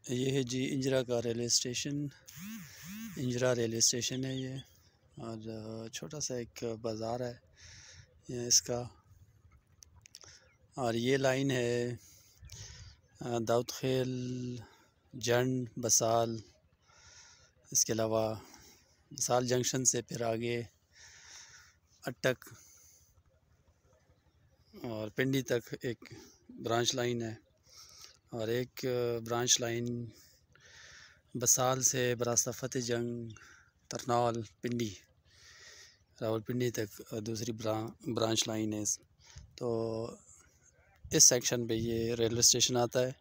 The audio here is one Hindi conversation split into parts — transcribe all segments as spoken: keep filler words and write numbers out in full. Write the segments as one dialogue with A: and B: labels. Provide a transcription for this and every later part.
A: ये है जी इंजरा का railway station. Injra railway station है ये, और छोटा सा एक बाज़ार है ये इसका। और ये लाइन है दाऊद खेल, जंड, बसाल। इसके अलावा बसाल जंक्शन से फिर आगे अटक और पिंडी तक एक ब्रांच लाइन है, और एक ब्रांच लाइन बसाल से बरास्ता फतेह जंग, तरनाल, पिंडी, रावलपिंडी तक दूसरी ब्रा, ब्रांच लाइन है। तो इस सेक्शन पे ये रेलवे स्टेशन आता है।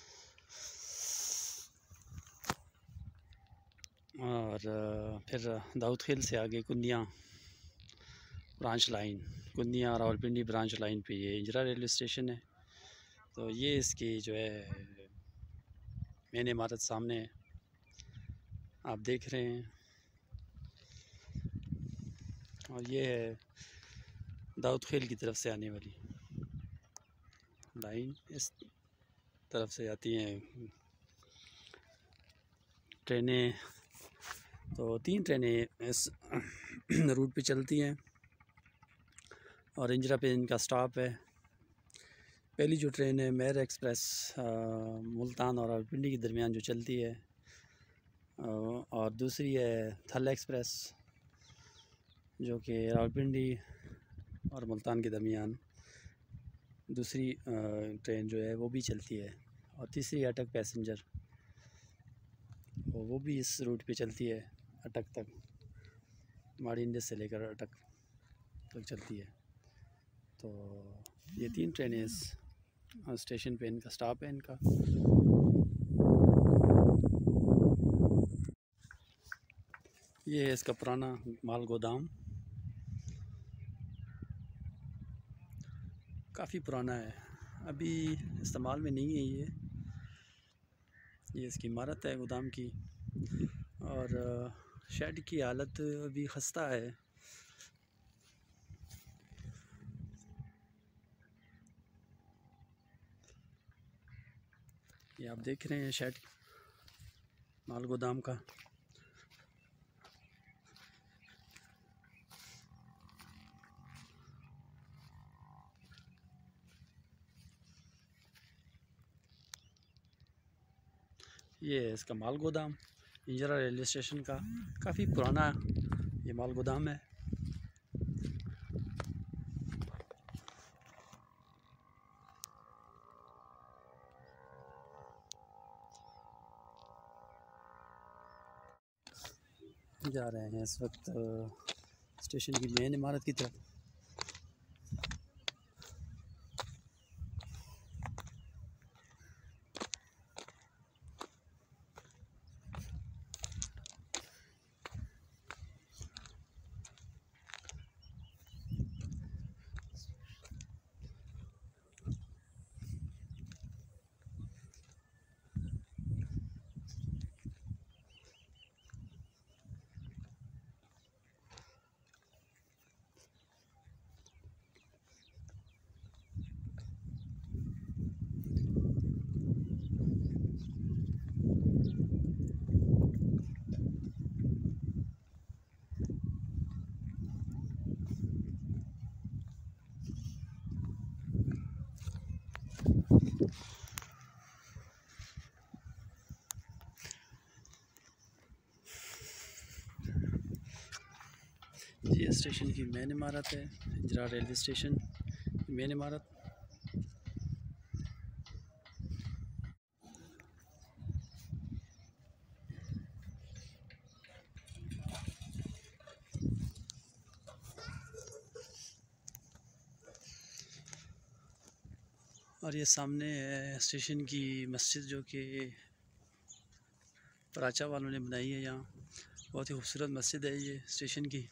A: और फिर दाऊद खेल से आगे Kundian branch line, Kundian Rawalpindi branch line पे ये इंजरा रेलवे स्टेशन है। तो ये इसकी जो है मेन इमारत सामने आप देख रहे हैं, और ये है दाऊद खेल की तरफ से आने वाली लाइन। इस तरफ से आती हैं ट्रेनें। तो तीन ट्रेनें इस रूट पे चलती हैं, और इंजरा पे इनका स्टॉप है। पहली जो ट्रेन है मेर एक्सप्रेस मुल्तान और रावलपिंडी के दरमियान जो चलती है, और दूसरी है थल एक्सप्रेस जो कि रावलपिंडी और मुल्तान के दरमियान दूसरी ट्रेन जो है वो भी चलती है। और तीसरी अटक पैसेंजर, वो भी इस रूट पे चलती है, अटक तक, माड़ी इंडस से लेकर अटक तक चलती है। तो ये तीन ट्रेनें इस स्टेशन पे इनका स्टॉप है इनका। ये है इसका पुराना माल गोदाम, काफ़ी पुराना है, अभी इस्तेमाल में नहीं है ये। ये इसकी इमारत है गोदाम की, और शेड की हालत अभी खस्ता है। ये आप देख रहे हैं शेड माल गोदाम का। ये है इसका माल गोदाम इंजरा रेलवे स्टेशन का, काफ़ी पुराना ये माल गोदाम है। जा रहे हैं इस वक्त स्टेशन की मेन इमारत की तरफ। ये स्टेशन की मेन इमारत है, इंजरा रेलवे स्टेशन मेन इमारत। और ये सामने है स्टेशन की मस्जिद, जो कि पराचा वालों ने बनाई है। यहाँ बहुत ही खूबसूरत मस्जिद है ये स्टेशन की।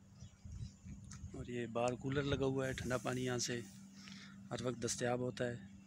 A: और ये बाहर कूलर लगा हुआ है, ठंडा पानी यहाँ से हर वक्त दस्तयाब होता है।